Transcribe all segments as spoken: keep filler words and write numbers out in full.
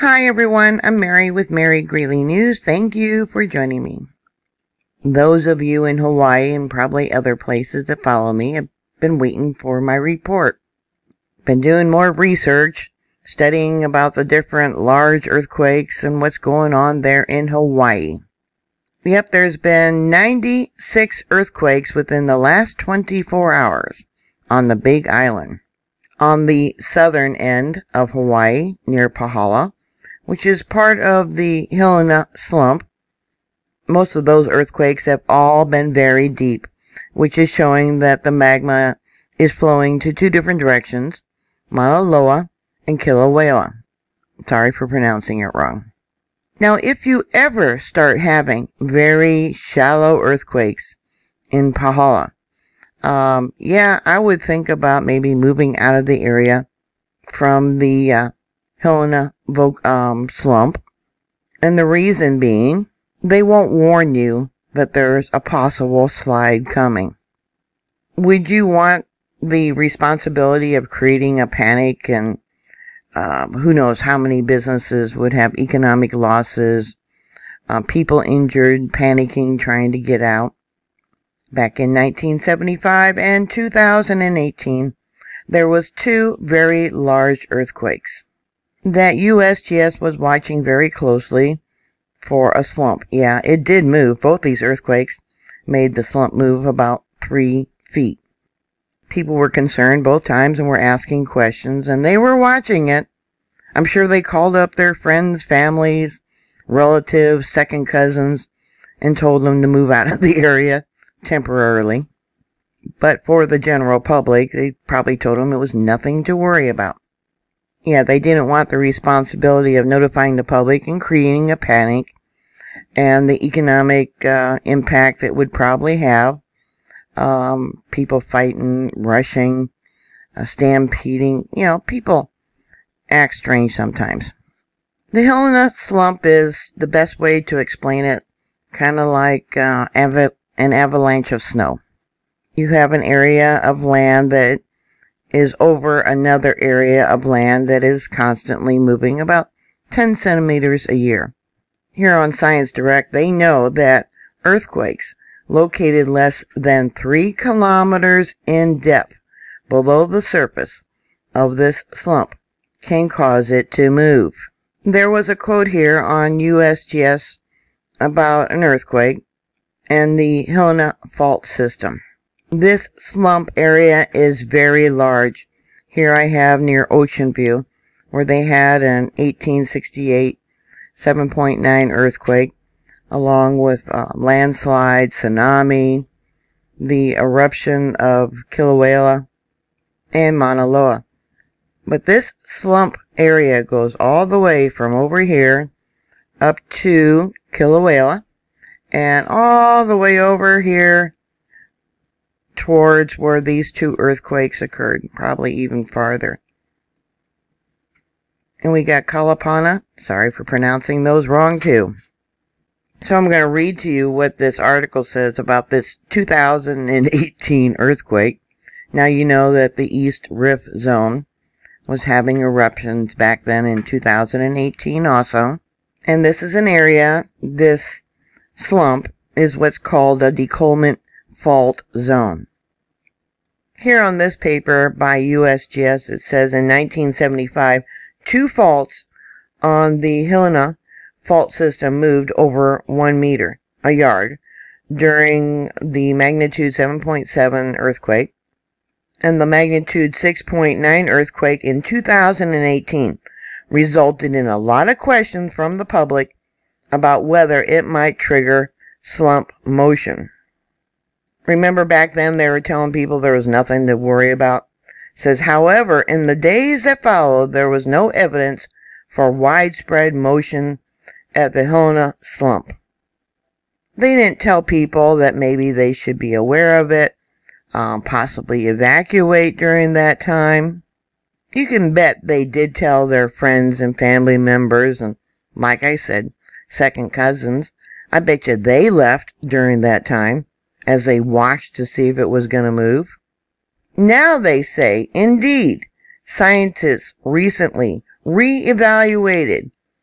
Hi everyone, I'm Mary with Mary Greeley News. Thank you for joining me. Those of you in Hawaii and probably other places that follow me have been waiting for my report. Been doing more research, studying about the different large earthquakes and what's going on there in Hawaii. Yep, there's been ninety-six earthquakes within the last twenty-four hours on the Big Island. On the southern end of Hawaii, near Pahala, which is part of the Hilina Slump, most of those earthquakes have all been very deep, which is showing that the magma is flowing to two different directions, Mauna Loa and Kilauea. Sorry for pronouncing it wrong. Now, if you ever start having very shallow earthquakes in Pahala, um, yeah, I would think about maybe moving out of the area from the uh, Hilina um, Slump. And the reason being, they won't warn you that there's a possible slide coming. Would you want the responsibility of creating a panic, and um, who knows how many businesses would have economic losses, uh, people injured, panicking, trying to get out? Back in nineteen seventy-five and two thousand eighteen, there was two very large earthquakes that U S G S was watching very closely for a slump. Yeah, it did move. Both these earthquakes made the slump move about three feet. People were concerned both times and were asking questions, and they were watching it. I'm sure they called up their friends, families, relatives, second cousins, and told them to move out of the area temporarily. But for the general public, they probably told them it was nothing to worry about. Yeah, they didn't want the responsibility of notifying the public and creating a panic, and the economic uh, impact it would probably have. Um, people fighting, rushing, uh, stampeding. You know, people act strange sometimes. The Hilina Slump is the best way to explain it, kind of like uh, av- an avalanche of snow. You have an area of land that is over another area of land that is constantly moving about ten centimeters a year. Here on Science Direct, they know that earthquakes located less than three kilometers in depth below the surface of this slump can cause it to move. There was a quote here on U S G S about an earthquake and the Hilina fault system. This slump area is very large. Here I have near Ocean View, where they had an eighteen sixty-eight seven point nine earthquake, along with uh, landslide, tsunami, the eruption of Kilauea, and Mauna Loa. But this slump area goes all the way from over here up to Kilauea, and all the way over here towards where these two earthquakes occurred, probably even farther. And we got Kalapana. Sorry for pronouncing those wrong too. So I'm going to read to you what this article says about this two thousand eighteen earthquake. Now you know that the East Rift Zone was having eruptions back then in two thousand eighteen also. And this is an area, this slump is what's called a decollement fault zone. Here on this paper by U S G S, it says in nineteen seventy-five, two faults on the Hilina fault system moved over one meter, a yard, during the magnitude seven point seven earthquake, and the magnitude six point nine earthquake in two thousand eighteen resulted in a lot of questions from the public about whether it might trigger slump motion. Remember back then they were telling people there was nothing to worry about? It says, however, in the days that followed, there was no evidence for widespread motion at the Hilina Slump. They didn't tell people that maybe they should be aware of it, um, possibly evacuate during that time. You can bet they did tell their friends and family members, and like I said, second cousins. I bet you they left during that time as they watched to see if it was going to move. Now they say, indeed, scientists recently re-evaluated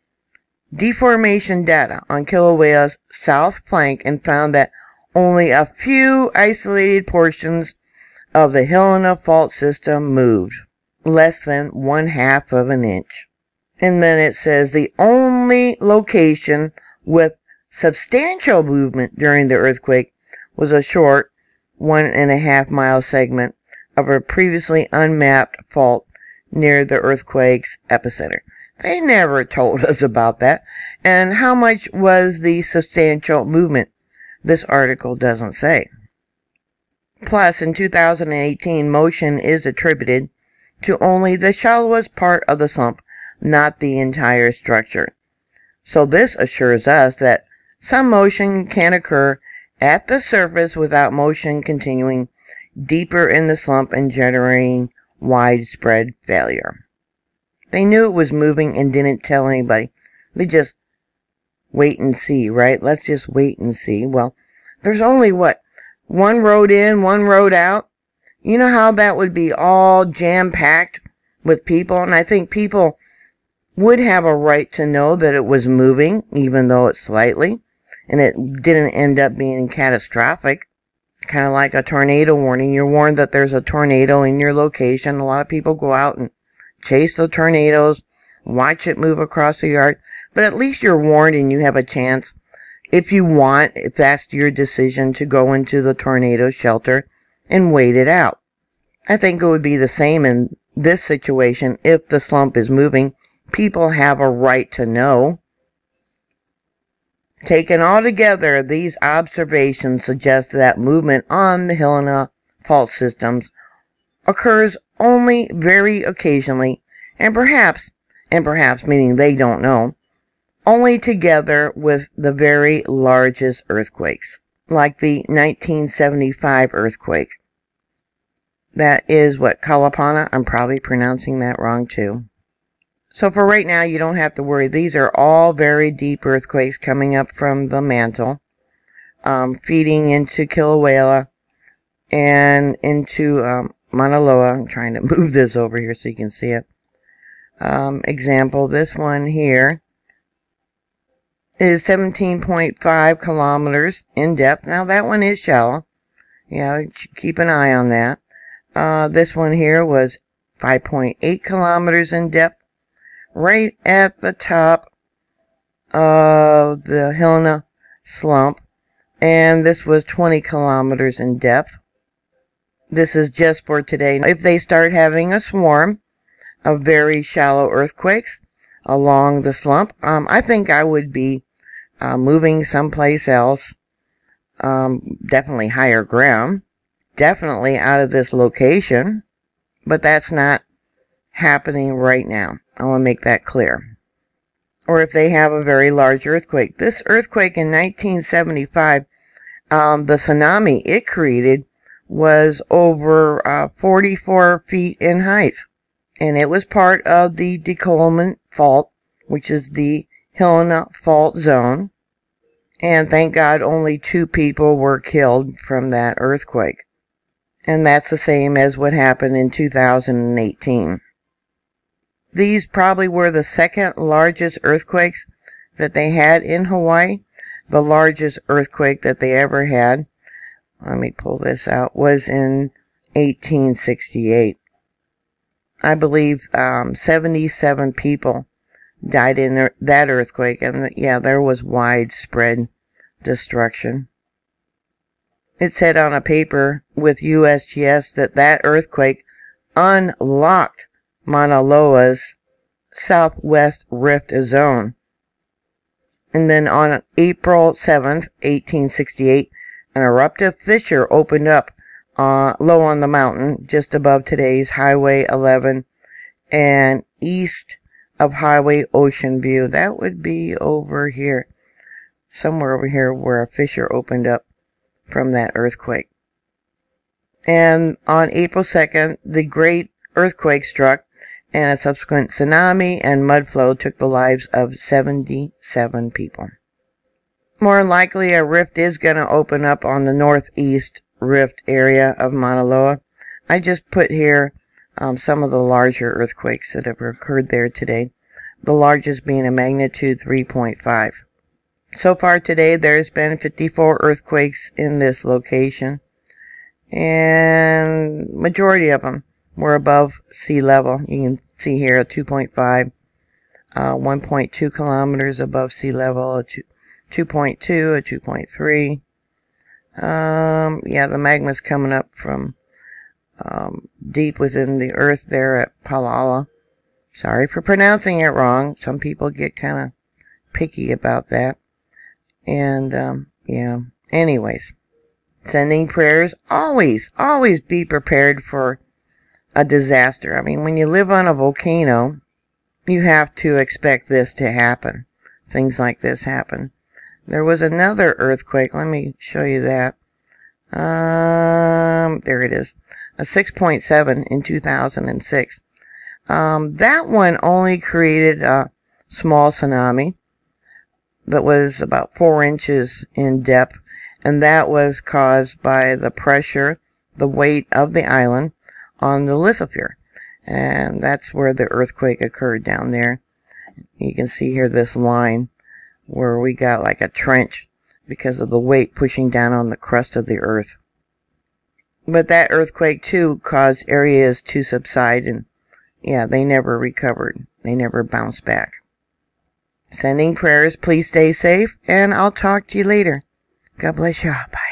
deformation data on Kilauea's south flank and found that only a few isolated portions of the Hilina fault system moved, less than one half of an inch. And then it says the only location with substantial movement during the earthquake was a short one and a half mile segment of a previously unmapped fault near the earthquake's epicenter. They never told us about that. And how much was the substantial movement? This article doesn't say. Plus, in two thousand eighteen, motion is attributed to only the shallowest part of the slump, not the entire structure. So this assures us that some motion can occur at the surface without motion continuing deeper in the slump and generating widespread failure. They knew it was moving and didn't tell anybody. They just wait and see, right? Let's just wait and see. Well, there's only, what, one road in, one road out? You know how that would be all jam-packed with people? And I think people would have a right to know that it was moving, even though it's slightly, and it didn't end up being catastrophic. Kind of like a tornado warning. You're warned that there's a tornado in your location. A lot of people go out and chase the tornadoes, watch it move across the yard, but at least you're warned and you have a chance, if you want, if that's your decision, to go into the tornado shelter and wait it out. I think it would be the same in this situation. If the slump is moving, people have a right to know. Taken all together, these observations suggest that movement on the Hilina fault systems occurs only very occasionally, and perhaps, and perhaps meaning they don't know, only together with the very largest earthquakes, like the nineteen seventy-five earthquake. That is what, Kalapana? I'm probably pronouncing that wrong too. So for right now, you don't have to worry. These are all very deep earthquakes coming up from the mantle, um, feeding into Kilauea and into um, Mauna Loa. I'm trying to move this over here so you can see it. Um, example, this one here is seventeen point five kilometers in depth. Now that one is shallow. Yeah, keep an eye on that. Uh, this one here was five point eight kilometers in depth, right at the top of the Hilina Slump, and this was twenty kilometers in depth. This is just for today. If they start having a swarm of very shallow earthquakes along the slump, um, I think I would be uh, moving someplace else, um, definitely higher ground, definitely out of this location, but that's not happening right now. I want to make that clear. Or if they have a very large earthquake. This earthquake in nineteen seventy-five, um, the tsunami it created was over uh, forty-four feet in height. And it was part of the Decolman Fault, which is the Hilina Fault Zone. And thank God only two people were killed from that earthquake. And that's the same as what happened in two thousand eighteen. These probably were the second largest earthquakes that they had in Hawaii. The largest earthquake that they ever had, let me pull this out, was in eighteen sixty-eight. I believe um, seventy-seven people died in that earthquake, and yeah, there was widespread destruction. It said on a paper with U S G S that that earthquake unlocked Mauna Loa's southwest rift zone. And then on April seventh, eighteen sixty-eight, an eruptive fissure opened up uh, low on the mountain, just above today's Highway eleven and east of Highway Ocean View. That would be over here, somewhere over here where a fissure opened up from that earthquake. And on April second, the great earthquake struck, and a subsequent tsunami and mudflow took the lives of seventy-seven people. More likely, a rift is going to open up on the northeast rift area of Mauna Loa. I just put here um, some of the larger earthquakes that have occurred there today. the largest being a magnitude three point five. So far today, there's been fifty-four earthquakes in this location, and majority of them were above sea level. You can see here a two point five, uh, one point two kilometers above sea level, a two point two, a two point three. Um, yeah, the magma's coming up from um, deep within the earth there at Palala. Sorry for pronouncing it wrong. Some people get kind of picky about that. And, um, yeah. Anyways, sending prayers. Always, always be prepared for a disaster. I mean, when you live on a volcano, you have to expect this to happen. Things like this happen. There was another earthquake. Let me show you that. Um, there it is. A six point seven in two thousand six. Um, that one only created a small tsunami that was about four inches in depth, and that was caused by the pressure, the weight of the island on the lithosphere. And that's where the earthquake occurred down there. You can see here this line where we got like a trench because of the weight pushing down on the crust of the earth. But that earthquake too caused areas to subside, and yeah, they never recovered. They never bounced back. Sending prayers. Please stay safe, and I'll talk to you later. God bless you. Bye.